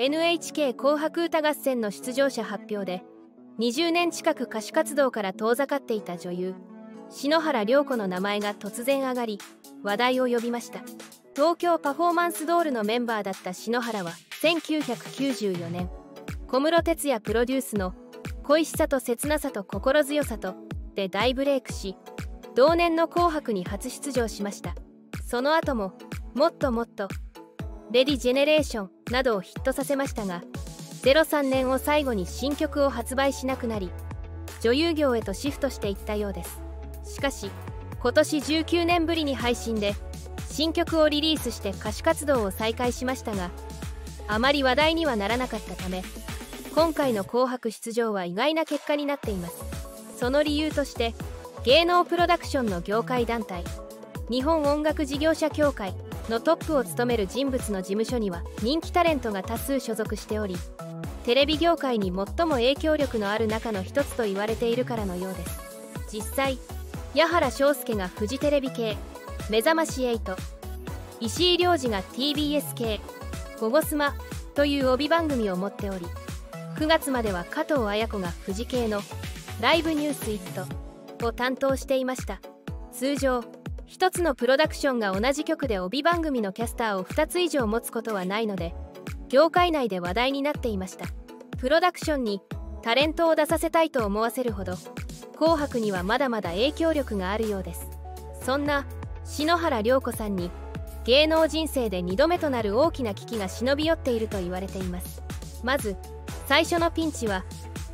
NHK 紅白歌合戦の出場者発表で20年近く歌手活動から遠ざかっていた女優篠原涼子の名前が突然上がり話題を呼びました。東京パフォーマンスドールのメンバーだった篠原は1994年小室哲哉プロデュースの「恋しさと切なさと心強さと」で大ブレイクし、同年の紅白に初出場しました。その後も「もっともっと」「レディジェネレーション」などをヒットさせましたが、03年を最後に新曲を発売しなくなり女優業へとシフトしていったようです。しかし今年19年ぶりに配信で新曲をリリースして歌手活動を再開しましたが、あまり話題にはならなかったため今回の紅白出場は意外な結果になっています。その理由として芸能プロダクションの業界団体日本音楽事業者協会のトップを務める人物の事務所には人気タレントが多数所属しており、テレビ業界に最も影響力のある中の一つと言われているからのようです。実際矢原章介がフジテレビ系目覚まし8、石井亮次が TBS 系ゴゴスマという帯番組を持っており、9月までは加藤綾子がフジ系のライブニュースイットを担当していました。通常一つのプロダクションが同じ局で帯番組のキャスターを2つ以上持つことはないので、業界内で話題になっていました。プロダクションにタレントを出させたいと思わせるほど紅白にはまだまだ影響力があるようです。そんな篠原涼子さんに芸能人生で2度目となる大きな危機が忍び寄っていると言われています。まず最初のピンチは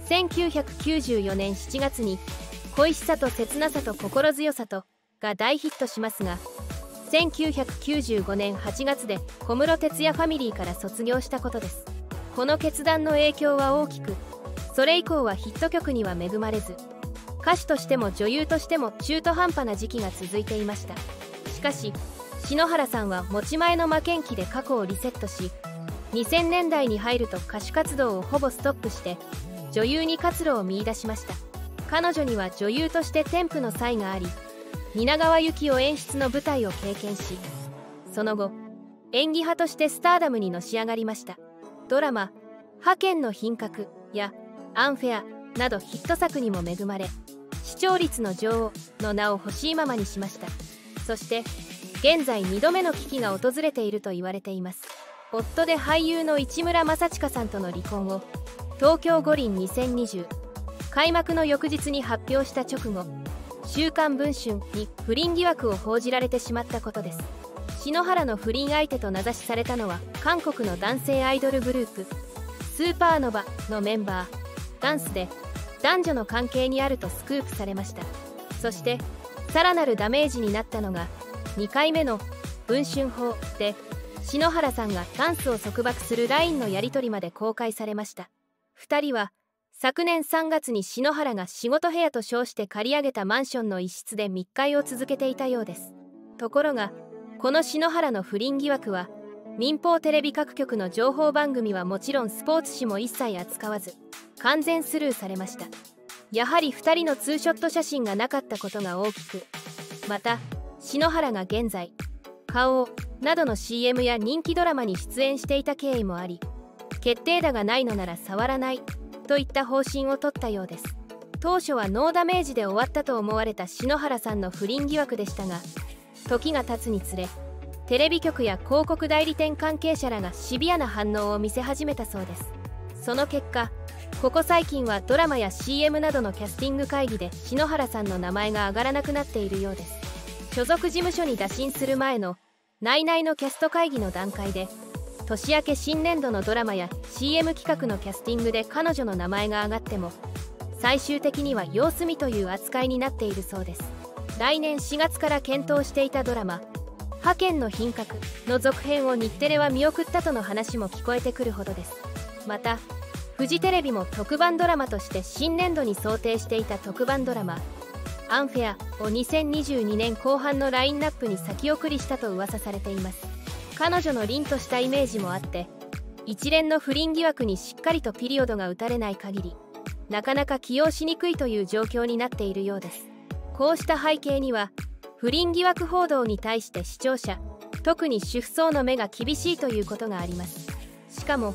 1994年7月に「恋しさと切なさと心強さと」が大ヒットしますが、1995年8月で小室哲哉ファミリーから卒業したことです。この決断の影響は大きく、それ以降はヒット曲には恵まれず、歌手としても女優としても中途半端な時期が続いていました。しかし篠原さんは持ち前の負けん気で過去をリセットし、2000年代に入ると歌手活動をほぼストップして女優に活路を見出しました。彼女には女優として天賦の才があり、蜷川幸雄演出の舞台を経験し、その後演技派としてスターダムにのし上がりました。ドラマ「派遣の品格」や「アンフェア」などヒット作にも恵まれ、視聴率の女王の名を欲しいままにしました。そして現在2度目の危機が訪れていると言われています。夫で俳優の市村正親さんとの離婚を東京五輪2020開幕の翌日に発表した直後、週刊文春に不倫疑惑を報じられてしまったことです。篠原の不倫相手と名指しされたのは韓国の男性アイドルグループスーパーノヴァのメンバーダンスで、男女の関係にあるとスクープされました。そしてさらなるダメージになったのが2回目の文春砲で、篠原さんがダンスを束縛する LINE のやり取りまで公開されました。2人は昨年3月に篠原が仕事部屋と称して借り上げたマンションの一室で密会を続けていたようです。ところがこの篠原の不倫疑惑は民放テレビ各局の情報番組はもちろんスポーツ紙も一切扱わず完全スルーされました。やはり2人のツーショット写真がなかったことが大きく、また篠原が現在花王などの CM や人気ドラマに出演していた経緯もあり、決定打がないのなら触らないといった方針を取ったようです。当初はノーダメージで終わったと思われた篠原さんの不倫疑惑でしたが、時が経つにつれテレビ局や広告代理店関係者らがシビアな反応を見せ始めたそうです。その結果、ここ最近はドラマや CM などのキャスティング会議で篠原さんの名前が挙がらなくなっているようです。所属事務所に打診する前の内々のキャスト会議の段階で、年明け新年度のドラマや CM 企画のキャスティングで彼女の名前が挙がっても最終的には様子見という扱いになっているそうです。来年4月から検討していたドラマ「派遣の品格」の続編を日テレは見送ったとの話も聞こえてくるほどです。またフジテレビも特番ドラマとして新年度に想定していた特番ドラマ「アンフェア」を2022年後半のラインナップに先送りしたと噂されています。彼女の凛としたイメージもあって、一連の不倫疑惑にしっかりとピリオドが打たれない限りなかなか起用しにくいという状況になっているようです。こうした背景には不倫疑惑報道に対して視聴者、特に主婦層の目が厳しいということがあります。しかも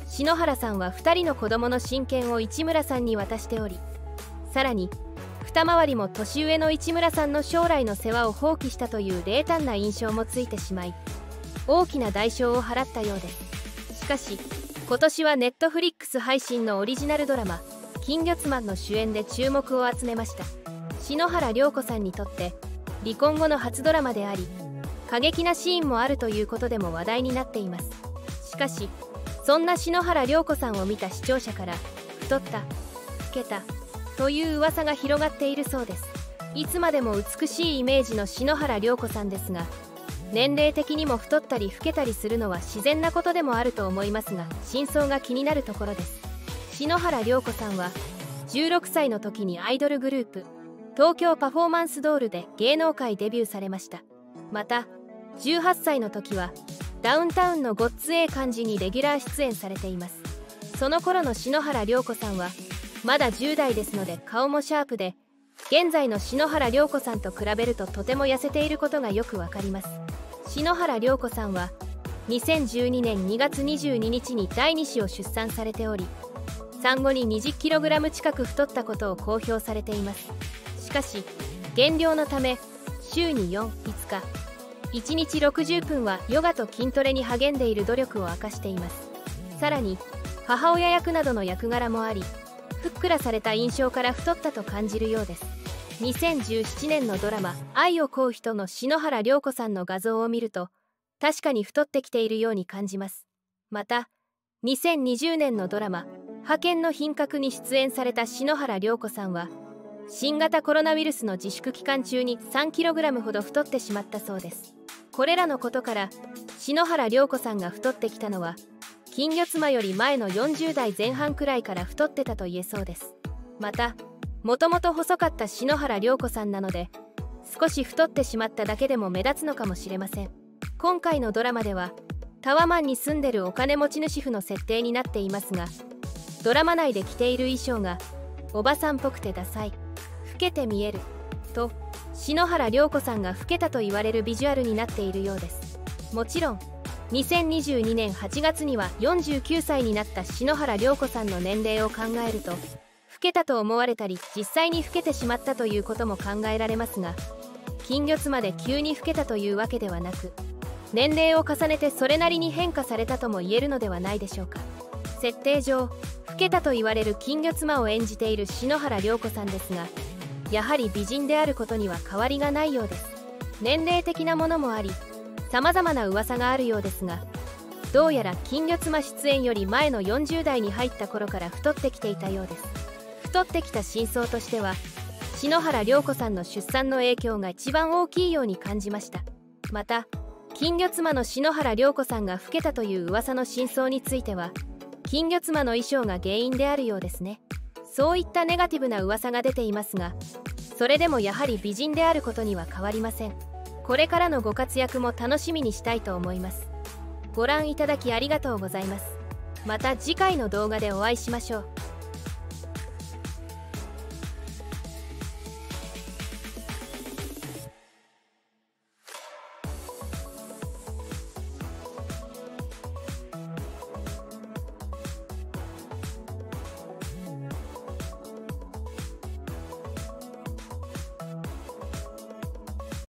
篠原さんは2人の子供の親権を市村さんに渡しており、さらに二回りも年上の市村さんの将来の世話を放棄したという冷淡な印象もついてしまい、大きな代償を払ったようです。しかし今年はネットフリックス配信のオリジナルドラマ「金魚妻」の主演で注目を集めました。篠原涼子さんにとって離婚後の初ドラマであり、過激なシーンもあるということでも話題になっています。しかしそんな篠原涼子さんを見た視聴者から、太った、老けたという噂が広がっているそうです。いつまでも美しいイメージの篠原涼子さんですが、年齢的にも太ったり老けたりするのは自然なことでもあると思いますが、真相が気になるところです。篠原涼子さんは16歳の時にアイドルグループ東京パフォーマンスドールで芸能界デビューされました。また18歳の時はダウンタウンのごっつええ感じにレギュラー出演されています。その頃の篠原涼子さんはまだ10代ですので、顔もシャープで、現在の篠原涼子さんと比べるととても痩せていることがよくわかります。篠原涼子さんは2012年2月22日に第2子を出産されており、産後に 20kg 近く太ったことを公表されています。しかし減量のため週に4、5日1日60分はヨガと筋トレに励んでいる努力を明かしています。さらに母親役などの役柄もあり、ふっくらされた印象から太ったと感じるようです。2017年のドラマ「愛を乞う人」の篠原涼子さんの画像を見ると、確かに太ってきているように感じます。また2020年のドラマ「派遣の品格」に出演された篠原涼子さんは、新型コロナウイルスの自粛期間中に 3kg ほど太ってしまったそうです。これらのことから篠原涼子さんが太ってきたのは、金魚妻より前の40代前半くらいから太ってたと言えそうです。またもともと細かった篠原涼子さんなので、少し太ってしまっただけでも目立つのかもしれません。今回のドラマではタワマンに住んでるお金持ち主婦の設定になっていますが、ドラマ内で着ている衣装がおばさんっぽくてダサい、老けて見えると、篠原涼子さんが老けたと言われるビジュアルになっているようです。もちろん2022年8月には49歳になった篠原涼子さんの年齢を考えると、老けたと思われたり実際に老けてしまったということも考えられますが、金魚妻で急に老けたというわけではなく、年齢を重ねてそれなりに変化されたとも言えるのではないでしょうか。設定上老けたと言われる金魚妻を演じている篠原涼子さんですが、やはり美人であることには変わりがないようです。年齢的なものもあり、様々な噂があるようですが、どうやら金魚妻出演より前の40代に入った頃から太ってきていたようです。太ってきた真相としては、篠原涼子さんの出産の影響が一番大きいように感じました。また金魚妻の篠原涼子さんが老けたという噂の真相については、金魚妻の衣装が原因であるようですね。そういったネガティブな噂が出ていますが、それでもやはり美人であることには変わりません。これからのご活躍も楽しみにしたいと思います。ご覧いただきありがとうございます。また次回の動画でお会いしましょう。